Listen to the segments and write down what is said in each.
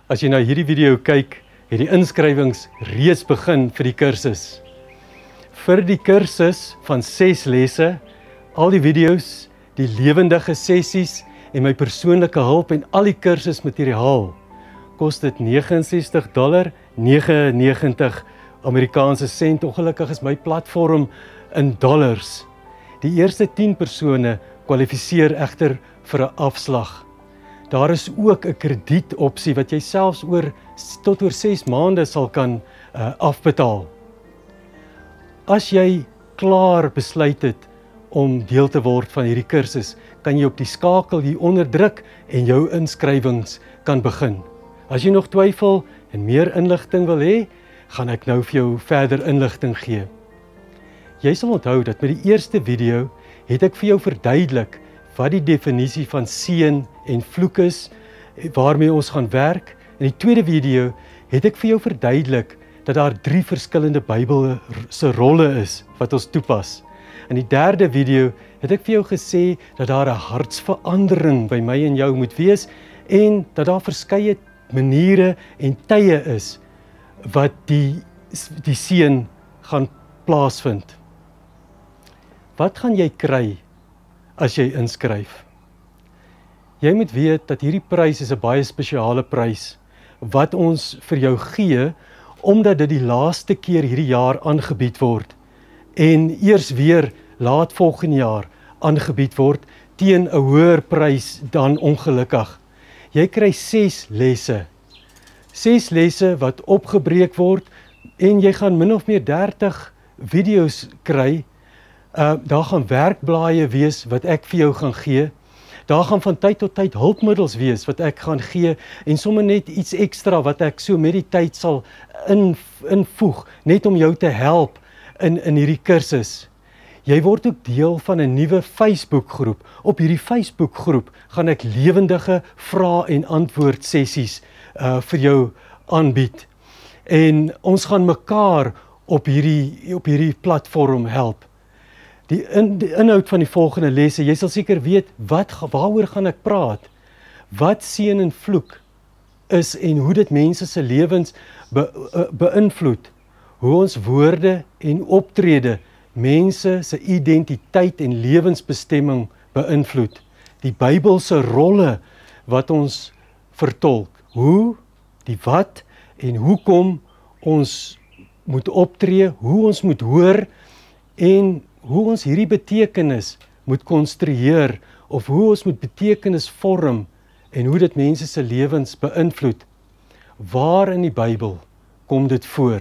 As jy na hierdie video kyk, het die inskrywings reeds begin vir die kursus. Vir die kursus van 6 lesse, al die video's, die lewendige sessies en my persoonlike hulp en al die kursusmateriaal, kos dit $69.99 Amerikaanse sent. Ongelukkig is my platform in dollars. Die eerste 10 persone kwalifiseer egter vir 'n afslag. Daar is ook 'n kredietopsie wat jy selfs tot oor 6 maande sal kan afbetaal. As jy klaar besluit het om deel te word van hierdie kursus, kan jy op die skakel hieronder druk en jou inskrywings kan begin. As jy nog twyfel en meer inligting wil hê, gaan ek nou vir jou verder inligting gee. Jy sal onthou dat met die eerste video het ek vir jou verduidelik wat die definisie van seën en vloek is, waarmee ons gaan werk. In die tweede video het ek vir jou verduidelik dat daar 3 verskillende Bybelse rolle is wat ons toepas. In die derde video het ek vir jou gesê dat daar 'n hartsverandering by my en jou moet wees en dat daar verskeie maniere en tye is wat die seën gaan plaasvind. Wat gaan jy kry as jy inskryf? Jy moet weet dat hierdie prys is 'n baie spesiale prys wat ons vir jou gee omdat dit die laaste keer hierdie jaar aangebied word en eers weer laat volgende jaar aangebied word teen 'n hoër prys dan ongelukkig. Jy kry 6 lesse. 6 lesse wat opgebreek word en jy gaan min of meer 30 video's kry. Daar gaan werkblaaie wees wat ek vir jou gaan gee. Daar gaan van tyd tot tyd hulpmiddels wees wat ek gaan gee en sommer net iets ekstra wat ek so met die tyd sal invoeg, net om jou te help in hierdie kursus. Jy word ook deel van 'n nuwe Facebookgroep. Op hierdie Facebookgroep gaan ek lewendige vrae en antwoord sessies vir jou aanbied. En ons gaan mekaar op hierdie platform help. Die inhoud van die volgende lesse, jy sal seker weet waaroor gaan ek praat, wat seën en vloek is en hoe dit mense se lewens beïnvloed, hoe ons woorde en optrede mense se identiteit en lewensbestemming beïnvloed, die Bybelse rolle wat ons vertolk, hoe, die wat en hoekom ons moet optree, hoe ons moet hoor en hoe ons hierdie betekenis moet konstrueer of hoe ons moet betekenis vorm en hoe dit mense se lewens beïnvloed. Waar in die Bybel kom dit voor?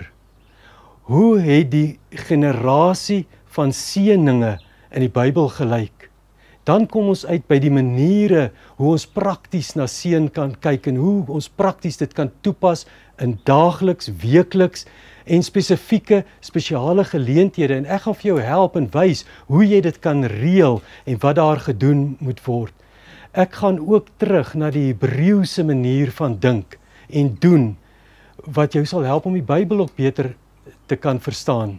Hoe het die generasie van seëninge in die Bybel gelyk? Dan kom ons uit by die maniere hoe ons prakties na seën kan kyk en hoe ons prakties dit kan toepas in daagliks, weekliks en spesiale geleenthede. En ek gaan vir jou help en wys hoe jy dit kan reël en wat daar gedoen moet word. Ek gaan ook terug na die Hebreëse manier van dink en doen wat jou sal help om die Bybel ook beter te kan verstaan.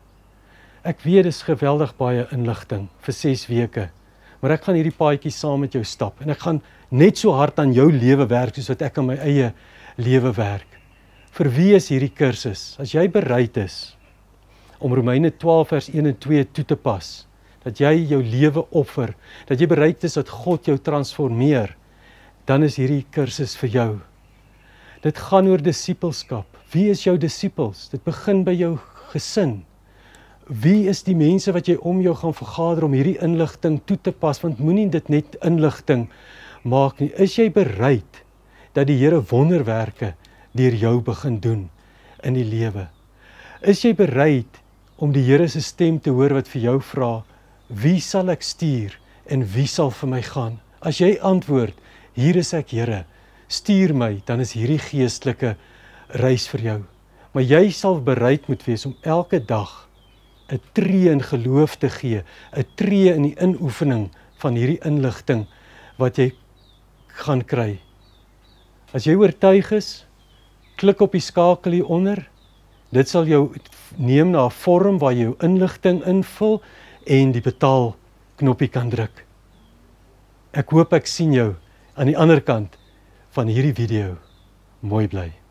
Ek weet dis geweldig baie inligting vir 6 weke, maar ek gaan hierdie paadjie saam met jou stap en ek gaan net so hard aan jou lewe werk soos wat ek aan my eie lewe werk. Vir wie is hierdie kursus? As jy bereid is om Romeine 12 vers 1 en 2 toe te pas, dat jy jou lewe offer, dat jy bereid is dat God jou transformeer, dan is hierdie kursus vir jou. Dit gaan oor disippelskap. Wie is jou disippels? Dit begin by jou gesin. Wie is die mense wat jy om jou gaan vergader om hierdie inligting toe te pas? Want moenie dit net inligting maak nie. Is jy bereid dat die Here wonderwerke deur jou begin doen in die lewe? Is jy bereid om die Here se stem te hoor wat vir jou vra, wie sal ek stuur en wie sal vir my gaan? As jy antwoord, hier is ek Here, stuur my, dan is hierdie geestelike reis vir jou. Maar jy sal bereid moet wees om elke dag 'n tree in geloof te gee, 'n tree in die inoefening van hierdie inligting wat jy gaan kry. As jy oortuig is, klik op die skakel hieronder. Dit sal jou neem na 'n vorm waar jy jou inligting invul en die betaal knoppie kan druk. Ek hoop ek sien jou aan die ander kant van hierdie video. Mooi bly.